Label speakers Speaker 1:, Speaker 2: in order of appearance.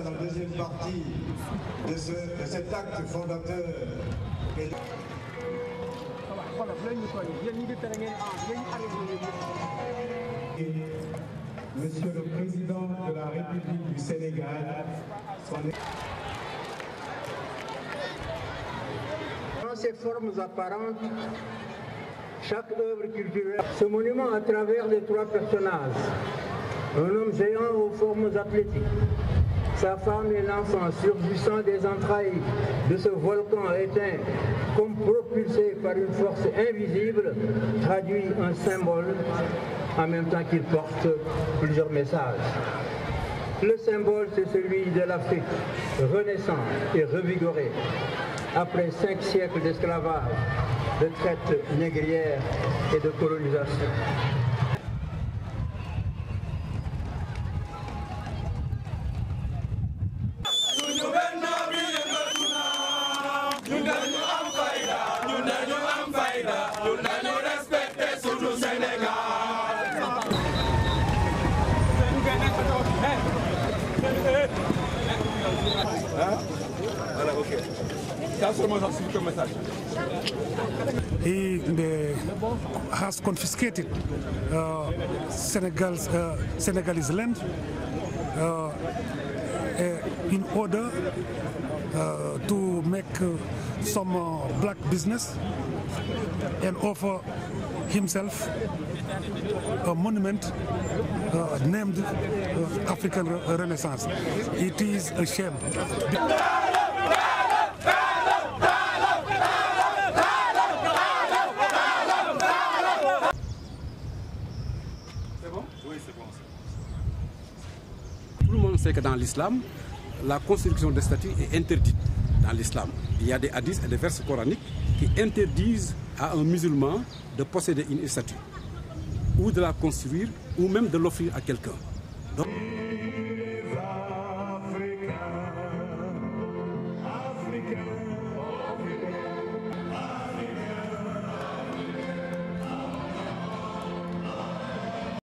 Speaker 1: la deuxième partie de cet acte fondateur.
Speaker 2: Monsieur le Président de la République du Sénégal,
Speaker 3: dans ses formes apparentes, chaque œuvre culturelle, ce monument à travers les trois personnages, un homme géant aux formes athlétiques, sa femme et l'enfant surgissant des entrailles de ce volcan éteint, comme propulsé par une force invisible, traduit un symbole en même temps qu'il porte plusieurs messages. Le symbole, c'est celui de l'Afrique, renaissante et revigorée, après 5 siècles d'esclavage, de traite négrière et de colonisation.
Speaker 4: Voilà, ok. Ça seulement j'en suis comme message.
Speaker 5: He has confiscated Senegalese land in order to make some black business and offer himself a monument named African Renaissance. It is a shame.
Speaker 6: Tout le monde sait que dans l'islam, la construction de statues est interdite dans l'islam. Il y a des hadiths et des versets coraniques qui interdisent à un musulman de posséder une statue, ou de la construire, ou même de l'offrir à quelqu'un. Donc...
Speaker 2: Africains,